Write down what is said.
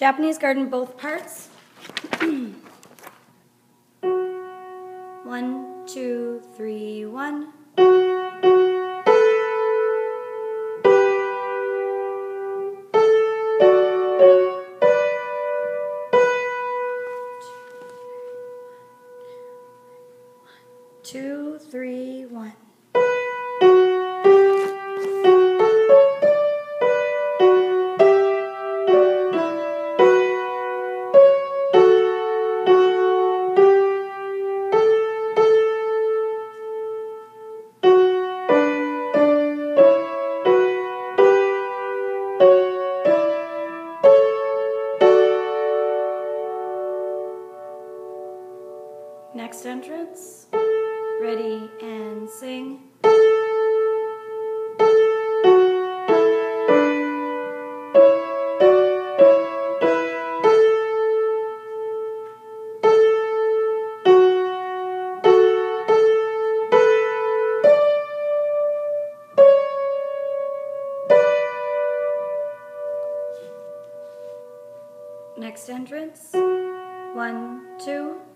Japanese garden, both parts. 1, 2, 3, 1. Two, three, one. Next entrance. Ready and sing. Next entrance. 1, 2.